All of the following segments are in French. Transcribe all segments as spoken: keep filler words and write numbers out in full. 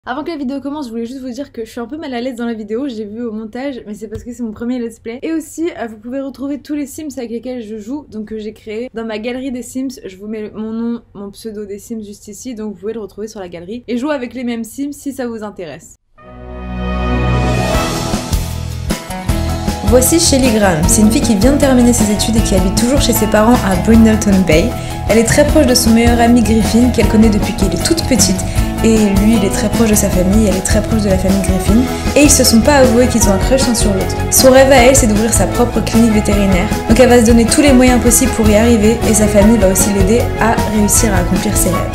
Avant que la vidéo commence, je voulais juste vous dire que je suis un peu mal à l'aise dans la vidéo, j'ai vu au montage, mais c'est parce que c'est mon premier let's play. Et aussi, euh, vous pouvez retrouver tous les Sims avec lesquels je joue, donc que j'ai créé dans ma galerie des Sims. Je vous mets mon nom, mon pseudo des Sims juste ici, donc vous pouvez le retrouver sur la galerie. Et jouer avec les mêmes Sims si ça vous intéresse. Voici Shelly Graham, c'est une fille qui vient de terminer ses études et qui habite toujours chez ses parents à Brindleton Bay. Elle est très proche de son meilleur ami Griffin, qu'elle connaît depuis qu'elle est toute petite. Et lui, il est très proche de sa famille, elle est très proche de la famille Griffin. Et ils se sont pas avoués qu'ils ont un crush l'un sur l'autre. Son rêve à elle, c'est d'ouvrir sa propre clinique vétérinaire. Donc elle va se donner tous les moyens possibles pour y arriver, et sa famille va aussi l'aider à réussir à accomplir ses rêves.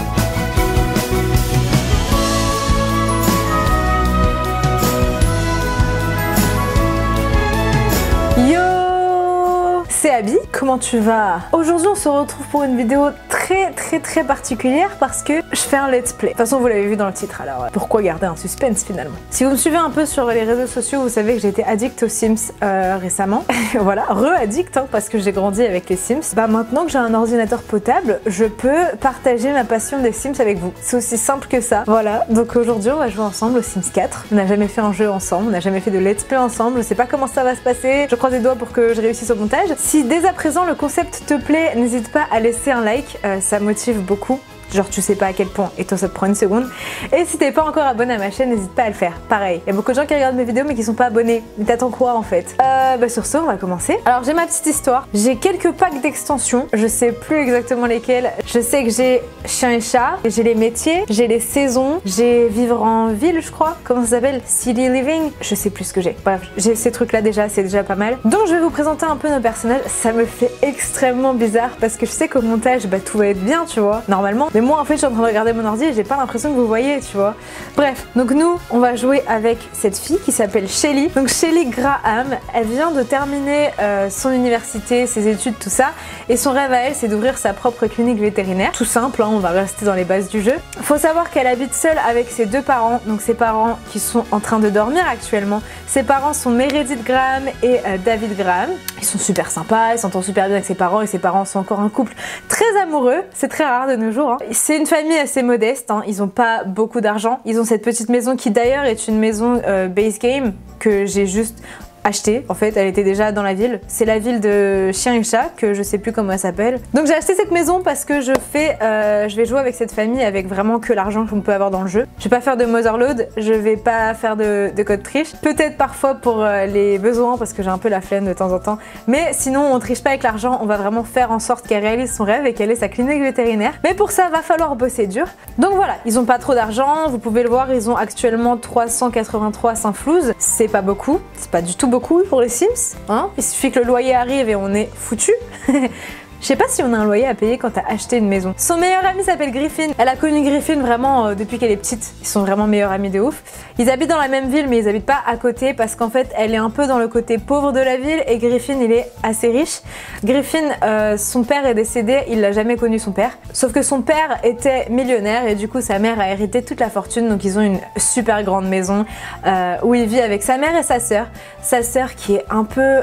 C'est Abby, comment tu vas? Aujourd'hui on se retrouve pour une vidéo très très très particulière parce que je fais un let's play. De toute façon vous l'avez vu dans le titre, alors pourquoi garder un suspense finalement? Si vous me suivez un peu sur les réseaux sociaux, vous savez que j'ai été addict aux Sims euh, récemment. Voilà, re-addict hein, parce que j'ai grandi avec les Sims. Bah maintenant que j'ai un ordinateur potable, je peux partager ma passion des Sims avec vous. C'est aussi simple que ça. Voilà, donc aujourd'hui on va jouer ensemble aux Sims quatre. On n'a jamais fait un jeu ensemble, on n'a jamais fait de let's play ensemble, je sais pas comment ça va se passer. Je croise les doigts pour que je réussisse au montage. Si dès à présent le concept te plaît, n'hésite pas à laisser un like, euh, ça motive beaucoup. Genre tu sais pas à quel point, et toi ça te prend une seconde. Et si t'es pas encore abonné à ma chaîne, n'hésite pas à le faire. Pareil, il y a beaucoup de gens qui regardent mes vidéos mais qui sont pas abonnés. Mais t'attends quoi en fait? euh, Bah sur ce, on va commencer. Alors j'ai ma petite histoire. J'ai quelques packs d'extensions, je sais plus exactement lesquels. Je sais que j'ai chien et chat, j'ai les métiers, j'ai les saisons, j'ai vivre en ville je crois. Comment ça s'appelle? City living? Je sais plus ce que j'ai. Bref, j'ai ces trucs là déjà, c'est déjà pas mal. Donc je vais vous présenter un peu nos personnages. Ça me fait extrêmement bizarre parce que je sais qu'au montage, bah tout va être bien tu vois, normalement. Mais moi en fait je suis en train de regarder mon ordi et j'ai pas l'impression que vous voyez tu vois. Bref, donc nous on va jouer avec cette fille qui s'appelle Shelly. Donc Shelly Graham, elle vient de terminer euh, son université, ses études, tout ça. Et son rêve à elle c'est d'ouvrir sa propre clinique vétérinaire. Tout simple, hein, on va rester dans les bases du jeu. Faut savoir qu'elle habite seule avec ses deux parents. Donc ses parents qui sont en train de dormir actuellement. Ses parents sont Meredith Graham et euh, David Graham. Ils sont super sympas, ils s'entendent super bien avec ses parents et ses parents sont encore un couple très amoureux. C'est très rare de nos jours. Hein. C'est une famille assez modeste, hein. Ils ont pas beaucoup d'argent. Ils ont cette petite maison qui d'ailleurs est une maison euh, base game que j'ai juste acheté. En fait, elle était déjà dans la ville. C'est la ville de Chien et Chat, que je sais plus comment elle s'appelle. Donc j'ai acheté cette maison parce que je fais, euh, je vais jouer avec cette famille avec vraiment que l'argent qu'on peut avoir dans le jeu. Je vais pas faire de motherload, je vais pas faire de, de code triche. Peut-être parfois pour euh, les besoins parce que j'ai un peu la flemme de temps en temps. Mais sinon, on triche pas avec l'argent. On va vraiment faire en sorte qu'elle réalise son rêve et qu'elle ait sa clinique vétérinaire. Mais pour ça, va falloir bosser dur. Donc voilà, ils ont pas trop d'argent. Vous pouvez le voir, ils ont actuellement trois cent quatre-vingt-trois Saint-Flouz. C'est pas beaucoup, c'est pas du tout beaucoup. Beaucoup pour les Sims, hein. Il suffit que le loyer arrive et on est foutu. Je sais pas si on a un loyer à payer quand t'as acheté une maison. Son meilleur ami s'appelle Griffin. Elle a connu Griffin vraiment euh, depuis qu'elle est petite. Ils sont vraiment meilleurs amis de ouf. Ils habitent dans la même ville mais ils habitent pas à côté parce qu'en fait elle est un peu dans le côté pauvre de la ville et Griffin il est assez riche. Griffin, euh, son père est décédé, il l'a jamais connu son père. Sauf que son père était millionnaire et du coup sa mère a hérité toute la fortune. Donc ils ont une super grande maison euh, où il vit avec sa mère et sa sœur. Sa sœur qui est un peu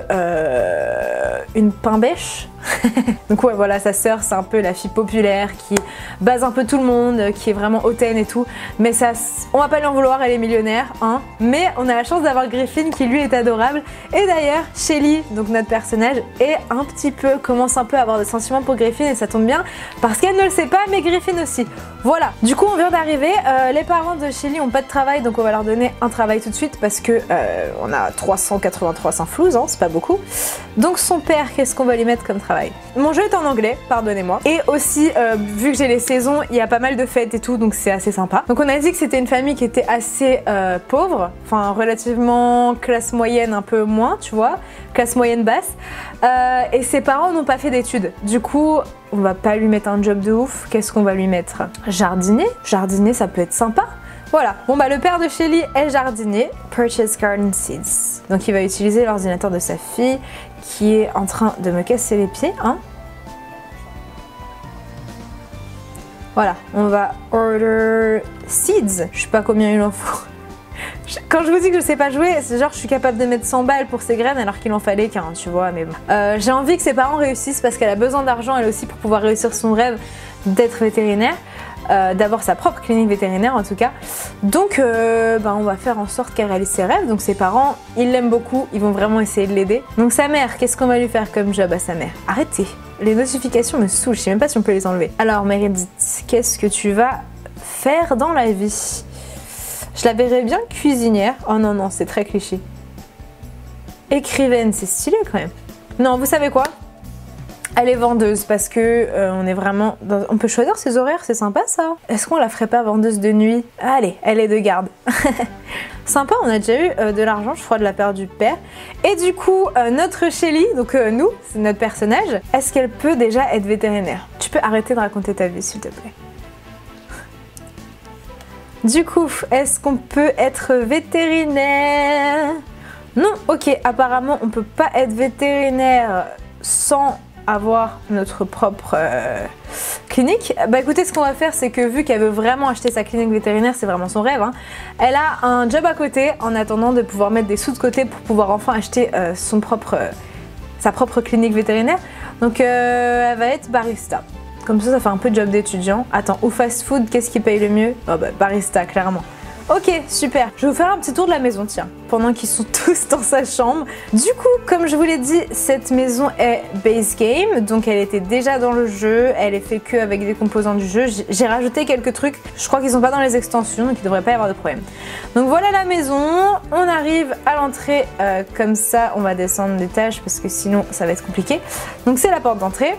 euh, une pain-bêche. Donc ouais voilà, sa sœur c'est un peu la fille populaire qui base un peu tout le monde, qui est vraiment hautaine et tout. Mais ça, on va pas lui en vouloir, elle est millionnaire hein. Mais on a la chance d'avoir Griffin qui lui est adorable. Et d'ailleurs Shelly, donc notre personnage, est un petit peu, commence un peu à avoir des sentiments pour Griffin et ça tombe bien parce qu'elle ne le sait pas mais Griffin aussi. Voilà, du coup on vient d'arriver, euh, les parents de Shelly ont pas de travail donc on va leur donner un travail tout de suite parce que euh, on a trois cent quatre-vingt-trois Saint-Flouz, hein, c'est pas beaucoup. Donc son père, qu'est-ce qu'on va lui mettre comme travail? Mon jeu est en anglais, pardonnez-moi. Et aussi, euh, vu que j'ai les saisons, il y a pas mal de fêtes et tout, donc c'est assez sympa. Donc on a dit que c'était une famille qui était assez euh, pauvre, enfin relativement classe moyenne un peu moins, tu vois, classe moyenne basse. Euh, et ses parents n'ont pas fait d'études. Du coup, on va pas lui mettre un job de ouf. Qu'est-ce qu'on va lui mettre? Jardinier? Jardinier, ça peut être sympa. Voilà, bon bah le père de Shelly est jardinier, Purchase Garden Seeds. Donc il va utiliser l'ordinateur de sa fille qui est en train de me casser les pieds, hein. Voilà, on va order seeds. Je sais pas combien il en faut. Quand je vous dis que je sais pas jouer, c'est genre je suis capable de mettre cent balles pour ces graines alors qu'il en fallait qu'un, tu vois, mais bon. Euh, j'ai envie que ses parents réussissent parce qu'elle a besoin d'argent elle aussi pour pouvoir réussir son rêve d'être vétérinaire. euh, d'avoir sa propre clinique vétérinaire en tout cas. Donc euh, bah, on va faire en sorte qu'elle réalise ses rêves. Donc ses parents, ils l'aiment beaucoup, ils vont vraiment essayer de l'aider. Donc sa mère, qu'est-ce qu'on va lui faire comme job à sa mère? Arrêtez, les notifications me saoulent, je sais même pas si on peut les enlever. Alors Meredith, qu'est-ce que tu vas faire dans la vie? Je la verrais bien cuisinière. Oh non non, c'est très cliché. Écrivaine, c'est stylé quand même. Non, vous savez quoi? Elle est vendeuse parce que euh, on est vraiment dans... On peut choisir ses horaires, c'est sympa ça. Est-ce qu'on la ferait pas vendeuse de nuit? Allez, elle est de garde. Sympa, on a déjà eu euh, de l'argent, je crois, de la part du père. Et du coup, euh, notre Shelly, donc euh, nous, c'est notre personnage, est-ce qu'elle peut déjà être vétérinaire? Tu peux arrêter de raconter ta vie, s'il te plaît. Du coup, est-ce qu'on peut être vétérinaire? Non, ok, apparemment on peut pas être vétérinaire sans avoir notre propre euh, clinique. Bah écoutez, ce qu'on va faire, c'est que vu qu'elle veut vraiment acheter sa clinique vétérinaire, c'est vraiment son rêve, hein, elle a un job à côté en attendant de pouvoir mettre des sous de côté pour pouvoir enfin acheter euh, son propre, euh, sa propre clinique vétérinaire. Donc euh, elle va être barista. Comme ça, ça fait un peu de job d'étudiant. Attends, ou fast food, qu'est-ce qui paye le mieux? Oh bah barista, clairement. Ok, super. Je vais vous faire un petit tour de la maison, tiens, pendant qu'ils sont tous dans sa chambre. Du coup, comme je vous l'ai dit, cette maison est base game, donc elle était déjà dans le jeu, elle est fait que avec des composants du jeu. J'ai rajouté quelques trucs, je crois qu'ils sont pas dans les extensions, donc il devrait pas y avoir de problème. Donc voilà la maison, on arrive à l'entrée, euh, comme ça, on va descendre l'étage parce que sinon ça va être compliqué. Donc c'est la porte d'entrée,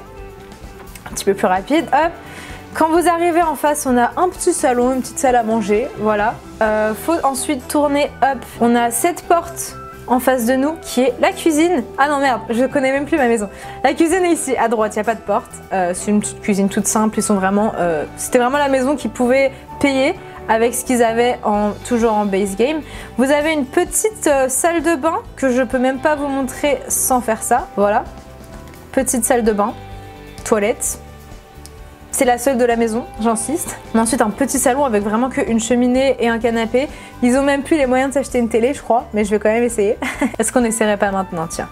un petit peu plus rapide, hop. Quand vous arrivez en face, on a un petit salon, une petite salle à manger, voilà. Euh, faut ensuite tourner, hop, on a cette porte en face de nous qui est la cuisine. Ah non merde, je connais même plus ma maison. La cuisine est ici, à droite, il n'y a pas de porte. Euh, c'est une petite cuisine toute simple, ils sont vraiment... Euh, c'était vraiment la maison qu'ils pouvaient payer avec ce qu'ils avaient en, toujours en base game. Vous avez une petite euh, salle de bain que je peux même pas vous montrer sans faire ça, voilà. Petite salle de bain, toilette. C'est la seule de la maison, j'insiste. Mais ensuite un petit salon avec vraiment qu'une cheminée et un canapé. Ils ont même plus les moyens de s'acheter une télé, je crois, mais je vais quand même essayer. Est-ce qu'on essaierait pas maintenant, tiens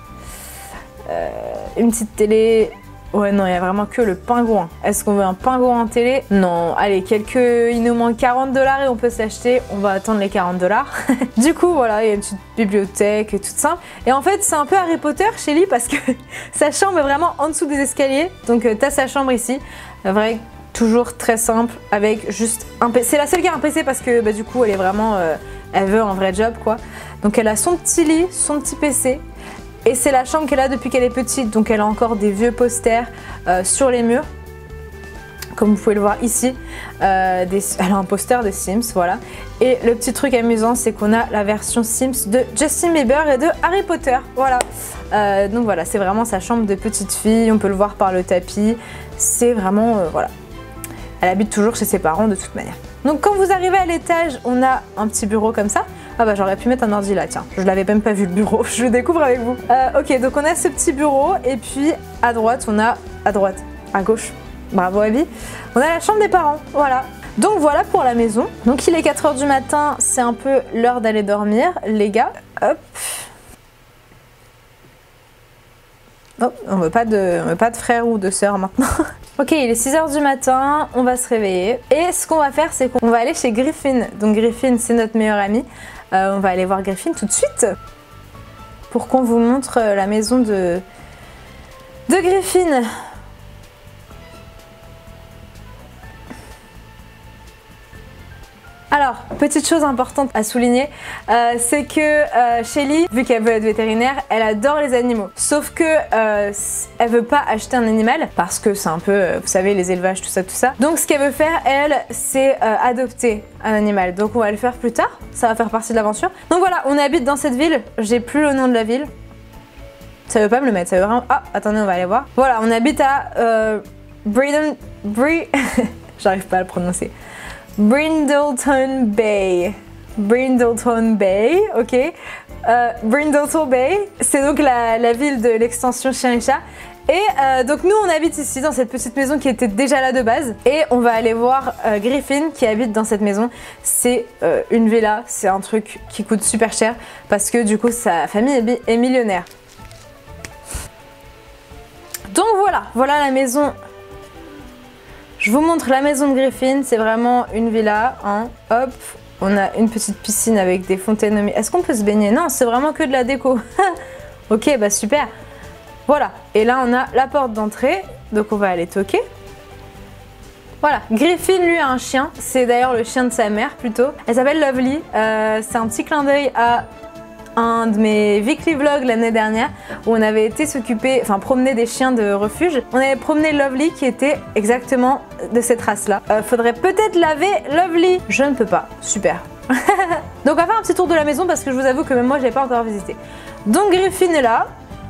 euh, une petite télé... Ouais non, il y a vraiment que le pingouin. Est-ce qu'on veut un pingouin en télé? Non, allez, quelques... il nous manque quarante dollars et on peut s'acheter. On va attendre les quarante dollars. Du coup, voilà, il y a une petite bibliothèque toute simple. Et en fait, c'est un peu Harry Potter chez lui parce que sa chambre est vraiment en dessous des escaliers. Donc euh, t'as sa chambre ici. Vrai, toujours très simple avec juste un P C. C'est la seule qui a un P C parce que bah, du coup, elle est vraiment... Euh, elle veut un vrai job, quoi. Donc elle a son petit lit, son petit P C. Et c'est la chambre qu'elle a depuis qu'elle est petite, donc elle a encore des vieux posters euh, sur les murs, comme vous pouvez le voir ici. Euh, des, elle a un poster des Sims, voilà. Et le petit truc amusant, c'est qu'on a la version Sims de Justin Bieber et de Harry Potter, voilà. Euh, donc voilà, c'est vraiment sa chambre de petite fille, on peut le voir par le tapis. C'est vraiment, euh, voilà. Elle habite toujours chez ses parents de toute manière. Donc quand vous arrivez à l'étage, on a un petit bureau comme ça. Ah bah j'aurais pu mettre un ordi là, tiens, je l'avais même pas vu le bureau, je le découvre avec vous. Euh, ok, donc on a ce petit bureau et puis à droite, on a, à droite, à gauche, bravo Abby, on a la chambre des parents, voilà. Donc voilà pour la maison. Donc il est quatre heures du matin, c'est un peu l'heure d'aller dormir, les gars. Hop. Oh, on veut pas de, on veut pas de frère ou de sœur maintenant. Ok, il est six heures du matin, on va se réveiller. Et ce qu'on va faire, c'est qu'on va aller chez Griffin. Donc Griffin, c'est notre meilleure amie. Euh, on va aller voir Griffin tout de suite pour qu'on vous montre la maison de, de Griffin. Alors, petite chose importante à souligner, euh, c'est que euh, Shelly, vu qu'elle veut être vétérinaire, elle adore les animaux. Sauf que euh, elle veut pas acheter un animal parce que c'est un peu, euh, vous savez, les élevages, tout ça, tout ça. Donc ce qu'elle veut faire, elle, c'est euh, adopter un animal. Donc on va le faire plus tard, ça va faire partie de l'aventure. Donc voilà, on habite dans cette ville, j'ai plus le nom de la ville. Ça veut pas me le mettre, ça veut vraiment... Ah, attendez, on va aller voir. Voilà, on habite à euh, Braden... Bri... J'arrive pas à le prononcer. Brindleton Bay. Brindleton Bay, ok. Euh, Brindleton Bay, c'est donc la, la ville de l'extension Chien et Chat. Et euh, donc nous on habite ici dans cette petite maison qui était déjà là de base. Et on va aller voir euh, Griffin qui habite dans cette maison. C'est euh, une villa, c'est un truc qui coûte super cher parce que du coup sa famille est, est millionnaire. Donc voilà, voilà la maison. Je vous montre la maison de Griffin, c'est vraiment une villa, hein. Hop, on a une petite piscine avec des fontaines. Est-ce qu'on peut se baigner? Non, c'est vraiment que de la déco. Ok, bah super. Voilà, et là on a la porte d'entrée, donc on va aller toquer. Voilà, Griffin lui a un chien, c'est d'ailleurs le chien de sa mère plutôt. Elle s'appelle Lovely, euh, c'est un petit clin d'œil à un de mes weekly vlogs l'année dernière où on avait été s'occuper, enfin promener des chiens de refuge. On avait promené Lovely qui était exactement de cette race là. Euh, faudrait peut-être laver Lovely. Je ne peux pas, super. Donc on va faire un petit tour de la maison parce que je vous avoue que même moi je l'ai pas encore visité. Donc Griffin est là.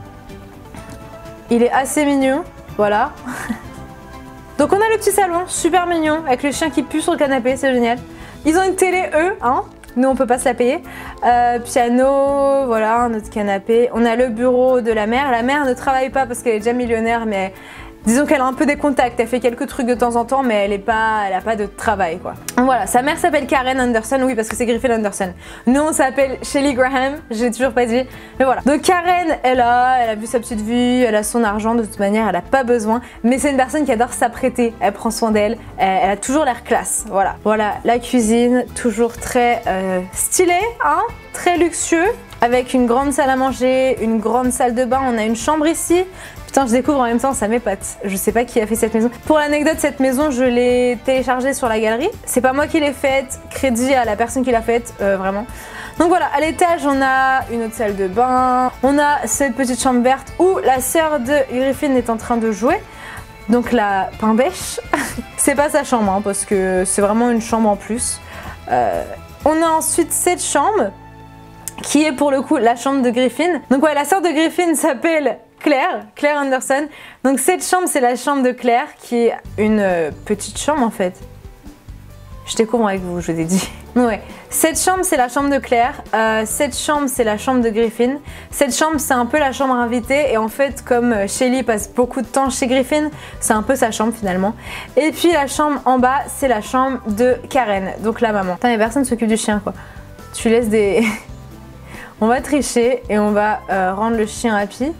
Il est assez mignon, voilà. Donc on a le petit salon, super mignon, avec le chien qui pue sur le canapé, c'est génial. Ils ont une télé eux, hein. Nous on peut pas se la payer. Euh, piano, voilà, notre canapé. On a le bureau de la mère. La mère ne travaille pas parce qu'elle est déjà millionnaire, mais disons qu'elle a un peu des contacts. Elle fait quelques trucs de temps en temps, mais elle est pas, elle a pas de travail quoi. Voilà, sa mère s'appelle Karen Anderson, oui parce que c'est Griffin Anderson. Nous on s'appelle Shelly Graham, j'ai toujours pas dit, mais voilà. Donc Karen, elle a, elle a vu sa petite vie, elle a son argent de toute manière, elle a pas besoin, mais c'est une personne qui adore s'apprêter. Elle prend soin d'elle, elle, elle a toujours l'air classe. Voilà, voilà la cuisine, toujours très euh, stylée, hein, très luxueux, avec une grande salle à manger, une grande salle de bain. On a une chambre ici. Putain, je découvre en même temps, ça m'épate. Je sais pas qui a fait cette maison. Pour l'anecdote, cette maison, je l'ai téléchargée sur la galerie. C'est pas moi qui l'ai faite, crédit à la personne qui l'a faite, euh, vraiment. Donc voilà, à l'étage, on a une autre salle de bain. On a cette petite chambre verte où la sœur de Griffin est en train de jouer. Donc la pain-bêche. C'est pas sa chambre, hein, parce que c'est vraiment une chambre en plus. Euh, on a ensuite cette chambre, qui est pour le coup la chambre de Griffin. Donc ouais, la sœur de Griffin s'appelle Claire, Claire Anderson. Donc cette chambre, c'est la chambre de Claire, qui est une euh, petite chambre en fait. Je découvre avec vous, je vous ai dit. Ouais. Cette chambre, c'est la chambre de Claire. Euh, cette chambre, c'est la chambre de Griffin. Cette chambre, c'est un peu la chambre invitée. Et en fait, comme Shelly passe beaucoup de temps chez Griffin, c'est un peu sa chambre finalement. Et puis la chambre en bas, c'est la chambre de Karen, donc la maman. Putain, mais personne s'occupe du chien quoi. Tu laisses des... On va tricher et on va euh, rendre le chien happy.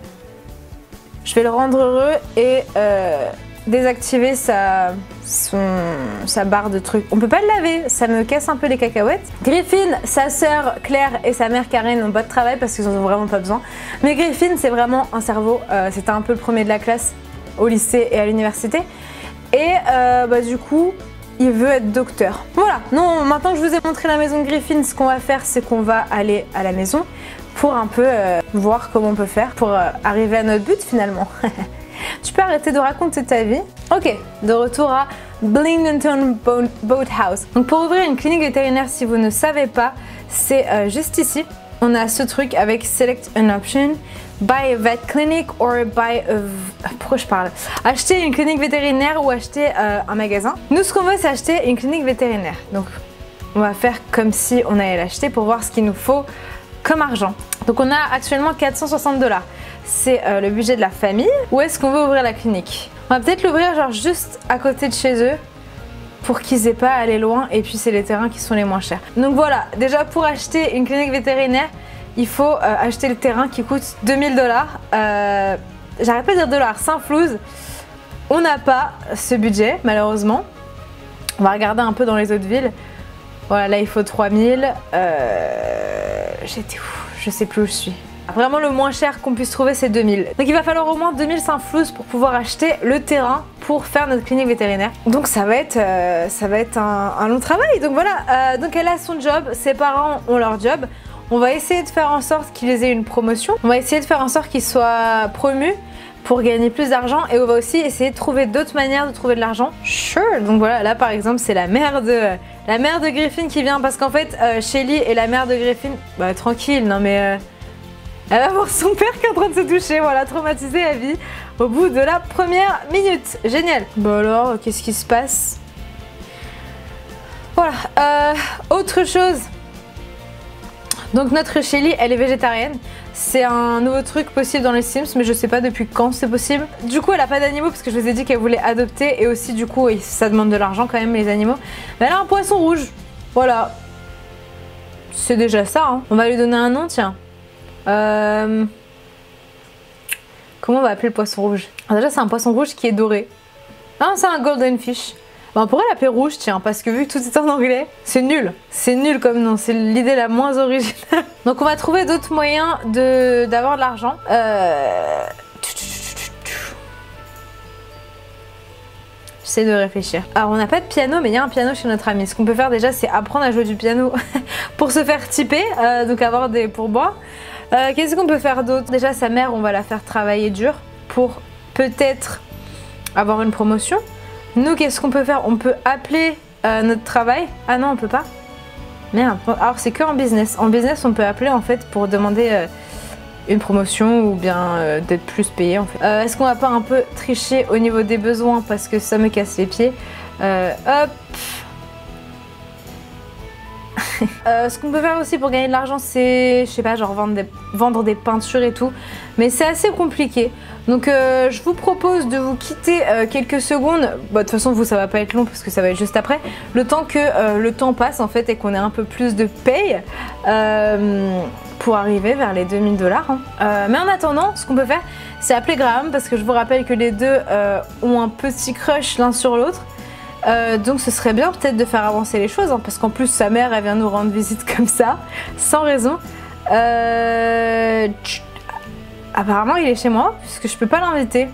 Je vais le rendre heureux et euh, désactiver sa, son, sa barre de trucs. On peut pas le laver, ça me casse un peu les cacahuètes. Griffin, sa sœur Claire et sa mère Karen n'ont pas de travail parce qu'ils en ont vraiment pas besoin. Mais Griffin, c'est vraiment un cerveau. Euh, C'était un peu le premier de la classe au lycée et à l'université. Et euh, bah, du coup, il veut être docteur. Voilà, non, maintenant que je vous ai montré la maison de Griffin, ce qu'on va faire, c'est qu'on va aller à la maison pour un peu euh, voir comment on peut faire pour euh, arriver à notre but finalement. Tu peux arrêter de raconter ta vie. Ok, de retour à Blingdenton Boathouse. Donc pour ouvrir une clinique vétérinaire, si vous ne savez pas, c'est euh, juste ici. On a ce truc avec Select an option, buy a vet clinic or buy a... Pourquoi je parle? Acheter une clinique vétérinaire ou acheter euh, un magasin. Nous, ce qu'on veut, c'est acheter une clinique vétérinaire. Donc on va faire comme si on allait l'acheter pour voir ce qu'il nous faut comme argent. Donc on a actuellement quatre cent soixante dollars. C'est euh, le budget de la famille. Où est-ce qu'on veut ouvrir la clinique? On va peut-être l'ouvrir genre juste à côté de chez eux pour qu'ils aient pas à aller loin, et puis c'est les terrains qui sont les moins chers. Donc voilà, déjà pour acheter une clinique vétérinaire, il faut euh, acheter le terrain qui coûte deux mille dollars. Euh, J'arrête pas de dire dollars, sans flouze. On n'a pas ce budget malheureusement. On va regarder un peu dans les autres villes. Voilà, là il faut trois mille. Euh... J'étais où? Je sais plus où je suis. Vraiment le moins cher qu'on puisse trouver, c'est deux mille. Donc il va falloir au moins deux mille cinq flouses pour pouvoir acheter le terrain pour faire notre clinique vétérinaire. Donc ça va être, euh, ça va être un, un long travail. Donc voilà, euh, donc elle a son job, ses parents ont leur job. On va essayer de faire en sorte qu'ils aient une promotion. On va essayer de faire en sorte qu'ils soient promus pour gagner plus d'argent, et on va aussi essayer de trouver d'autres manières de trouver de l'argent. Sure. Donc voilà, là par exemple c'est la mère de la mère de Griffin qui vient parce qu'en fait euh, Shelly est la mère de Griffin. Bah tranquille, non mais euh, elle va voir son père qui est en train de se toucher, voilà, traumatisée à vie au bout de la première minute. Génial. Bon alors, qu'est-ce qui se passe? Voilà. Euh, autre chose. Donc notre Shelly, elle est végétarienne. C'est un nouveau truc possible dans les Sims, mais je sais pas depuis quand c'est possible. Du coup, elle a pas d'animaux parce que je vous ai dit qu'elle voulait adopter, et aussi du coup, ça demande de l'argent quand même les animaux. Mais elle a un poisson rouge. Voilà. C'est déjà ça, hein. On va lui donner un nom, tiens. Euh... Comment on va appeler le poisson rouge? Alors déjà, c'est un poisson rouge qui est doré. Ah, c'est un golden fish. Bon, on pourrait l'appeler rouge, tiens, parce que vu que tout est en anglais, c'est nul. C'est nul comme nom, c'est l'idée la moins originale. Donc on va trouver d'autres moyens de d'avoir de l'argent. Euh... J'essaie de réfléchir. Alors on n'a pas de piano, mais il y a un piano chez notre ami. Ce qu'on peut faire déjà, c'est apprendre à jouer du piano pour se faire typer, euh, donc avoir des pourboires. Euh, Qu'est-ce qu'on peut faire d'autre? Déjà sa mère, on va la faire travailler dur pour peut-être avoir une promotion. Nous, qu'est-ce qu'on peut faire? On peut appeler euh, notre travail. Ah non, on peut pas. Merde. Alors c'est que en business. En business, on peut appeler en fait pour demander euh, une promotion ou bien euh, d'être plus payé en fait. Euh, Est-ce qu'on va pas un peu tricher au niveau des besoins parce que ça me casse les pieds? euh, Hop. euh, ce qu'on peut faire aussi pour gagner de l'argent, c'est, je sais pas, genre vendre des, vendre des peintures et tout. Mais c'est assez compliqué. Donc euh, je vous propose de vous quitter euh, quelques secondes. Bah, de toute façon, vous, ça va pas être long parce que ça va être juste après. Le temps que euh, le temps passe en fait et qu'on ait un peu plus de paye euh, pour arriver vers les deux mille dollars. Hein. Euh, mais en attendant, ce qu'on peut faire, c'est appeler Graham parce que je vous rappelle que les deux euh, ont un petit crush l'un sur l'autre. Euh, donc ce serait bien peut-être de faire avancer les choses hein, parce qu'en plus sa mère elle vient nous rendre visite comme ça sans raison. euh... Apparemment il est chez moi puisque je peux pas l'inviter.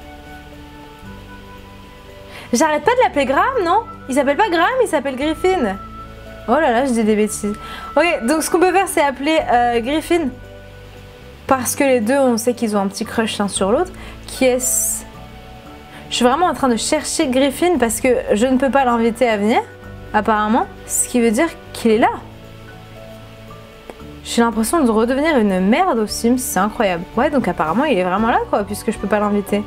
J'arrête pas de l'appeler Graham, non? Il s'appelle pas Graham, il s'appelle Griffin. Oh là là, je dis des bêtises. Ok, donc ce qu'on peut faire c'est appeler euh, Griffin parce que les deux on sait qu'ils ont un petit crush l'un sur l'autre. Qui est-ce? Je suis vraiment en train de chercher Griffin parce que je ne peux pas l'inviter à venir, apparemment. Ce qui veut dire qu'il est là. J'ai l'impression de redevenir une merde aux Sims, c'est incroyable. Ouais, donc apparemment il est vraiment là quoi, puisque je peux pas l'inviter.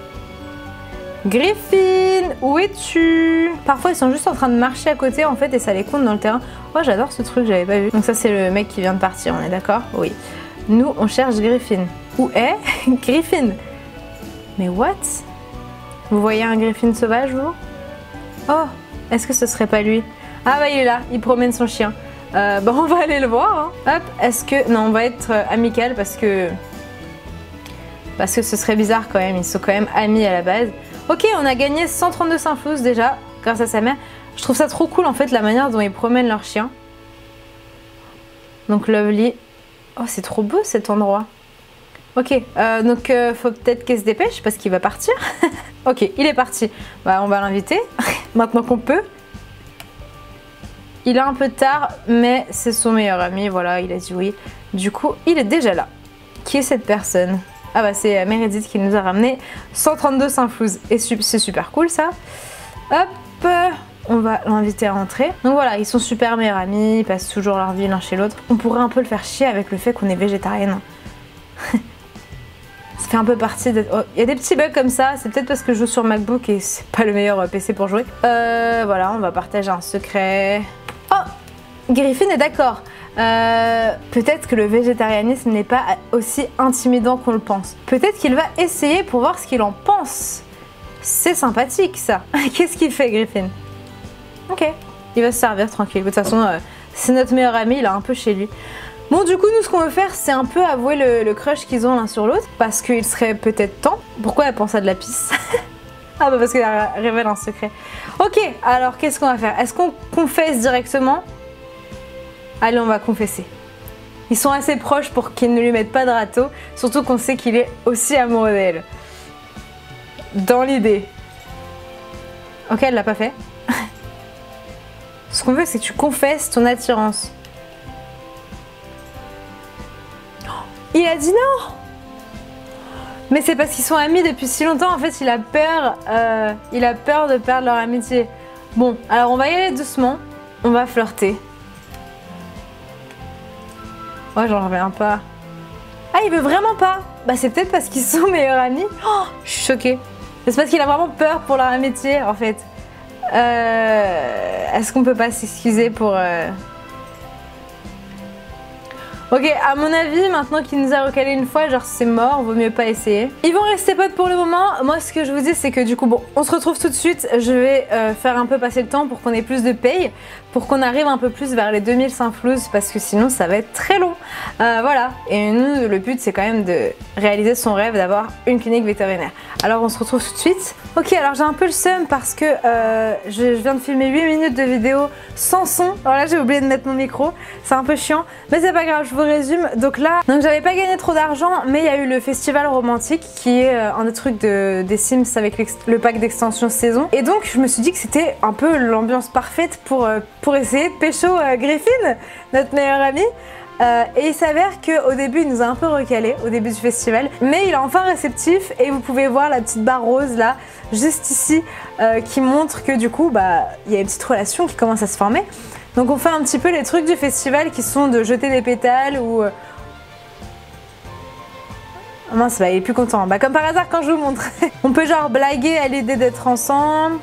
Griffin, où es-tu? Parfois ils sont juste en train de marcher à côté en fait et ça les compte dans le terrain. Oh, j'adore ce truc, j'avais pas vu. Donc ça c'est le mec qui vient de partir, on est d'accord? Oui. Nous on cherche Griffin. Où est Griffin? Mais what? Vous voyez un Griffin sauvage, vous? Oh, est-ce que ce serait pas lui? Ah bah il est là, il promène son chien. Euh, bon, on va aller le voir. Hein. Hop, est-ce que... Non, on va être euh, amical parce que... Parce que ce serait bizarre quand même, ils sont quand même amis à la base. Ok, on a gagné cent trente-deux Sinflous déjà, grâce à sa mère. Je trouve ça trop cool en fait, la manière dont ils promènent leur chien. Donc Lovely. Oh, c'est trop beau cet endroit. Ok, euh, donc euh, faut peut-être qu'elle se dépêche parce qu'il va partir. Ok, il est parti. Bah, on va l'inviter maintenant qu'on peut. Il est un peu tard, mais c'est son meilleur ami. Voilà, il a dit oui. Du coup, il est déjà là. Qui est cette personne? Ah bah c'est Meredith qui nous a ramené cent trente-deux Sinflous. Et c'est super cool ça. Hop, on va l'inviter à entrer. Donc voilà, ils sont super meilleurs amis, ils passent toujours leur vie l'un chez l'autre. On pourrait un peu le faire chier avec le fait qu'on est végétarienne. Ça fait un peu partie d'être... Oh, il y a des petits bugs comme ça, c'est peut-être parce que je joue sur MacBook et c'est pas le meilleur P C pour jouer. Euh, voilà, on va partager un secret. Oh, Griffin est d'accord. Euh, peut-être que le végétarianisme n'est pas aussi intimidant qu'on le pense. Peut-être qu'il va essayer pour voir ce qu'il en pense. C'est sympathique ça. Qu'est-ce qu'il fait Griffin? Ok, il va se servir tranquille. De toute façon, euh, c'est notre meilleur ami, il est un peu chez lui. Bon, du coup, nous, ce qu'on veut faire, c'est un peu avouer le, le crush qu'ils ont l'un sur l'autre. Parce qu'il serait peut-être temps. Pourquoi elle pense à de la pisse? Ah bah parce qu'elle révèle un secret. Ok, alors qu'est-ce qu'on va faire? Est-ce qu'on confesse directement? Allez, on va confesser. Ils sont assez proches pour qu'ils ne lui mettent pas de râteau. Surtout qu'on sait qu'il est aussi amoureux d'elle. Dans l'idée. Ok, elle l'a pas fait. Ce qu'on veut, c'est que tu confesses ton attirance. Il a dit non. Mais c'est parce qu'ils sont amis depuis si longtemps. En fait, il a peur. Euh, il a peur de perdre leur amitié. Bon, alors on va y aller doucement. On va flirter. Ouais, j'en reviens pas. Ah, il veut vraiment pas. Bah, c'est peut-être parce qu'ils sont meilleurs amis. Oh, je suis choquée. C'est parce qu'il a vraiment peur pour leur amitié, en fait. Euh, Est-ce qu'on peut pas s'excuser pour... Euh... Ok, à mon avis, maintenant qu'il nous a recalé une fois, genre c'est mort, vaut mieux pas essayer. Ils vont rester potes pour le moment. Moi, ce que je vous dis, c'est que du coup, bon, on se retrouve tout de suite. Je vais euh, faire un peu passer le temps pour qu'on ait plus de paye. pour qu'on arrive un peu plus vers les deux mille Saint-Flouze parce que sinon ça va être très long. Euh, voilà, et nous le but c'est quand même de réaliser son rêve d'avoir une clinique vétérinaire. Alors on se retrouve tout de suite. Ok, alors j'ai un peu le seum parce que euh, je, je viens de filmer huit minutes de vidéo sans son. Alors là j'ai oublié de mettre mon micro, c'est un peu chiant, mais c'est pas grave, je vous résume. Donc là, donc j'avais pas gagné trop d'argent, mais il y a eu le festival romantique qui est euh, un des trucs de, des Sims avec le pack d'extension saison. Et donc je me suis dit que c'était un peu l'ambiance parfaite pour, euh, pour essayer de pécho euh, Griffin, notre meilleur ami. Euh, et il s'avère qu'au début il nous a un peu recalé au début du festival, mais il est enfin réceptif et vous pouvez voir la petite barre rose là, juste ici, euh, qui montre que du coup bah il y a une petite relation qui commence à se former. Donc on fait un petit peu les trucs du festival qui sont de jeter des pétales ou... Euh... Oh mince, bah, il est plus content. Bah comme par hasard quand je vous montre. On peut genre blaguer à l'idée d'être ensemble.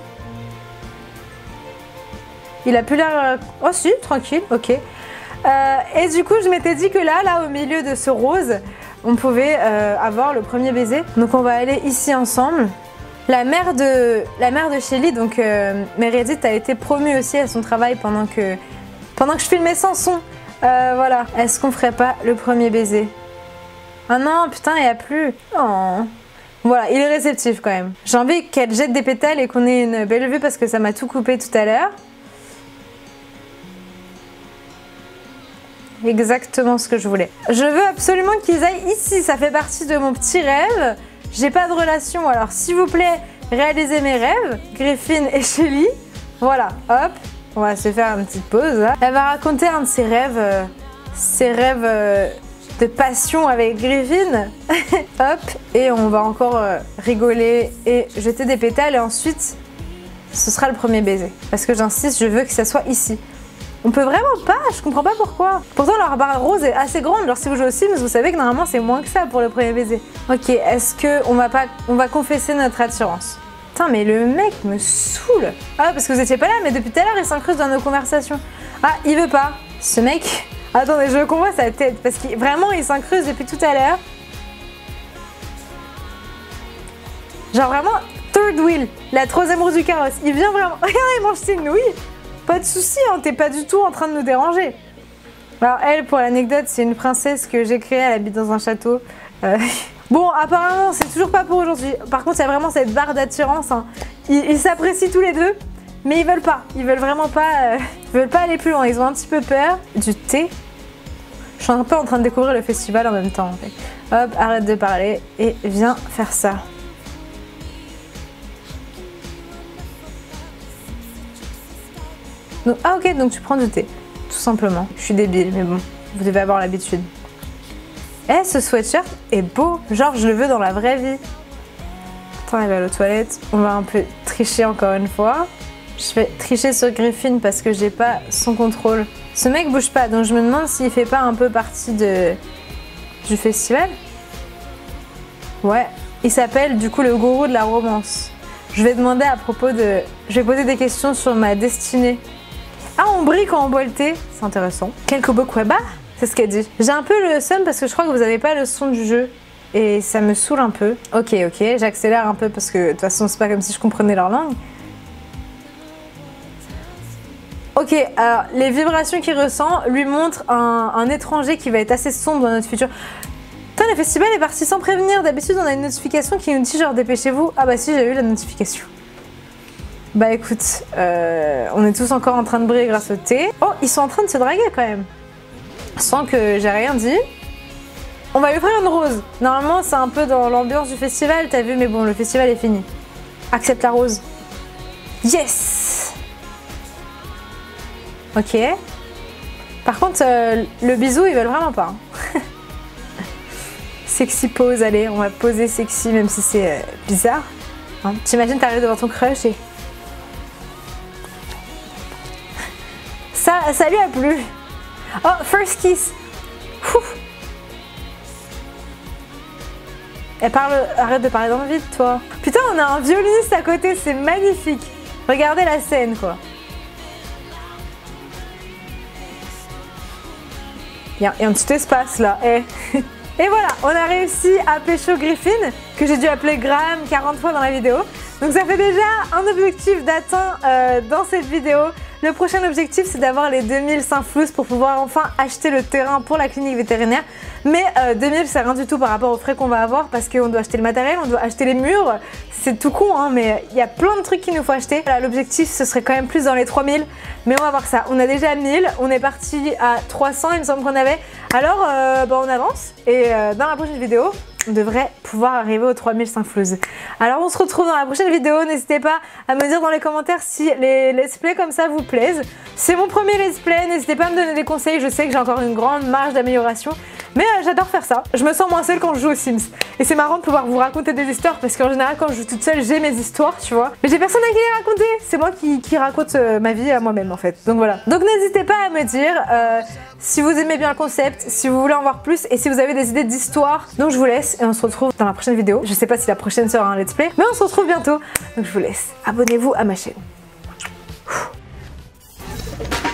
Il a plus l'air... Oh si, tranquille, ok. Euh, et du coup je m'étais dit que là, là au milieu de ce rose, on pouvait euh, avoir le premier baiser. Donc on va aller ici ensemble. La mère de, la mère de Shelly, donc euh, Meredith, a été promue aussi à son travail pendant que, pendant que je filmais sans son. Euh, voilà. Est-ce qu'on ferait pas le premier baiser? Ah non, putain, il n'y a plus. Oh. Voilà, il est réceptif quand même. J'ai envie qu'elle jette des pétales et qu'on ait une belle vue parce que ça m'a tout coupé tout à l'heure. Exactement ce que je voulais. Je veux absolument qu'ils aillent ici, ça fait partie de mon petit rêve. J'ai pas de relation, alors s'il vous plaît, réalisez mes rêves, Griffin et Shelly. Voilà, hop, on va se faire une petite pause là. Elle va raconter un de ses rêves, euh, ses rêves euh, de passion avec Griffin. Hop, et on va encore euh, rigoler et jeter des pétales et ensuite, ce sera le premier baiser. Parce que j'insiste, je veux que ça soit ici. On peut vraiment pas, je comprends pas pourquoi. Pourtant leur barre rose est assez grande, genre si vous jouez aux Sims, vous savez que normalement c'est moins que ça pour le premier baiser. Ok, est-ce que on va pas, on va confesser notre attirance? Putain mais le mec me saoule. Ah parce que vous étiez pas là, mais depuis tout à l'heure il s'incruste dans nos conversations. Ah il veut pas, ce mec. Attendez, je veux qu'on voit sa tête, parce qu'il vraiment il s'incruste depuis tout à l'heure. Genre vraiment, third wheel, la troisième roue du carrosse. Il vient vraiment, regardez il mange ses nouilles. Pas de soucis, hein, t'es pas du tout en train de nous déranger. Alors elle, pour l'anecdote, c'est une princesse que j'ai créée, elle habite dans un château. Euh... Bon, apparemment, c'est toujours pas pour aujourd'hui. Par contre, il y a vraiment cette barre d'attirance. Hein. Ils ils s'apprécient tous les deux, mais ils veulent pas. Ils veulent vraiment pas, euh... ils veulent pas aller plus loin. Ils ont un petit peu peur. Du thé. Je suis un peu en train de découvrir le festival en même temps. En fait. Hop, arrête de parler et viens faire ça. Donc, ah ok, donc tu prends du thé, tout simplement. Je suis débile, mais bon, vous devez avoir l'habitude. Eh, ce sweatshirt est beau, genre je le veux dans la vraie vie. Attends, elle va aller aux toilettes, on va un peu tricher encore une fois. Je vais tricher sur Griffin parce que j'ai pas son contrôle. Ce mec bouge pas, donc je me demande s'il fait pas un peu partie de... du festival. Ouais, il s'appelle du coup le gourou de la romance. Je vais demander à propos de... Je vais poser des questions sur ma destinée. Ah, on brille quand on boit le thé, c'est intéressant. Quel Kobo Kweba, c'est ce qu'elle dit. J'ai un peu le seum parce que je crois que vous n'avez pas le son du jeu et ça me saoule un peu. Ok, ok, j'accélère un peu parce que de toute façon c'est pas comme si je comprenais leur langue. Ok, alors les vibrations qu'il ressent lui montrent un, un étranger qui va être assez sombre dans notre futur. Putain, le festival est parti sans prévenir. D'habitude on a une notification qui nous dit genre dépêchez-vous. Ah bah si, j'ai eu la notification. Bah écoute, euh, on est tous encore en train de briller grâce au thé. Oh, ils sont en train de se draguer quand même. Sans que j'ai rien dit. On va lui offrir une rose. Normalement, c'est un peu dans l'ambiance du festival, t'as vu, mais bon, le festival est fini. Accepte la rose. Yes! Ok. Par contre, euh, le bisou, ils veulent vraiment pas. Hein. Sexy pose, allez, on va poser sexy, même si c'est euh, bizarre. Hein. T'imagines, t'arrives devant ton crush et... Ça, ça lui a plu. Oh, first kiss. Ouf. Elle parle... Arrête de parler dans le vide, toi. Putain, on a un violoniste à côté, c'est magnifique. Regardez la scène, quoi. Il y a un petit espace, là. Eh. Et voilà, on a réussi à pécho Griffin, que j'ai dû appeler Graham quarante fois dans la vidéo. Donc ça fait déjà un objectif d'atteint euh, dans cette vidéo. Le prochain objectif, c'est d'avoir les deux mille Saint-Flouz pour pouvoir enfin acheter le terrain pour la clinique vétérinaire. Mais euh, deux mille, c'est rien du tout par rapport aux frais qu'on va avoir parce qu'on doit acheter le matériel, on doit acheter les murs. C'est tout con, hein, mais il y a plein de trucs qu'il nous faut acheter. Voilà, l'objectif, ce serait quand même plus dans les trois mille. Mais on va voir ça. On a déjà mille, on est parti à trois cents, il me semble qu'on avait. Alors, euh, bah, on avance. Et euh, dans la prochaine vidéo, on devrait pouvoir arriver aux trois mille Saint-Flouz. Alors on se retrouve dans la prochaine vidéo. N'hésitez pas à me dire dans les commentaires si les let's play comme ça vous plaisent. C'est mon premier let's play, n'hésitez pas à me donner des conseils. Je sais que j'ai encore une grande marge d'amélioration. Mais euh, j'adore faire ça. Je me sens moins seule quand je joue aux Sims. Et c'est marrant de pouvoir vous raconter des histoires parce qu'en général quand je joue toute seule j'ai mes histoires, tu vois. Mais j'ai personne à qui les raconter. C'est moi qui, qui raconte euh, ma vie à moi-même en fait. Donc voilà. Donc n'hésitez pas à me dire euh, si vous aimez bien le concept, si vous voulez en voir plus et si vous avez des idées d'histoires. Donc je vous laisse et on se retrouve dans la prochaine vidéo. Je sais pas si la prochaine sera un let's play, mais on se retrouve bientôt. Donc je vous laisse. Abonnez-vous à ma chaîne.